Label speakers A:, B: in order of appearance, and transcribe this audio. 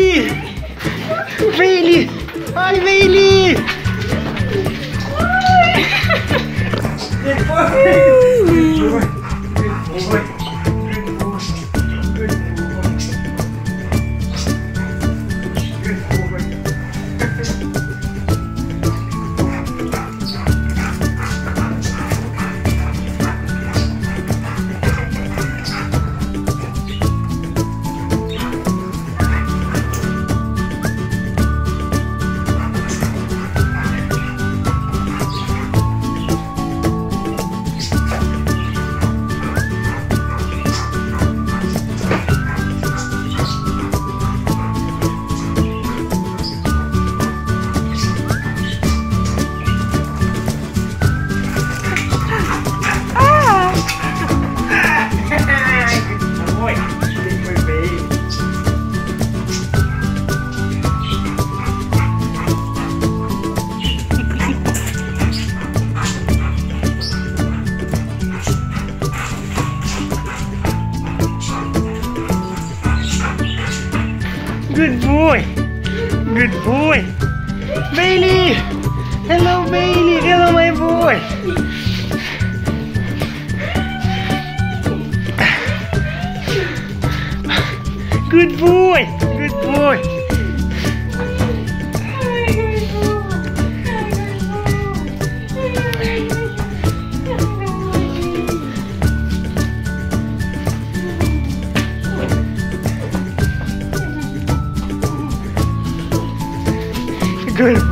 A: Bailey! Bailey! Hi, Bailey! Good boy! Good boy! Good boy! Good boy! Bailey! Hello, Bailey! Hello, my boy! Good boy! Good boy! Good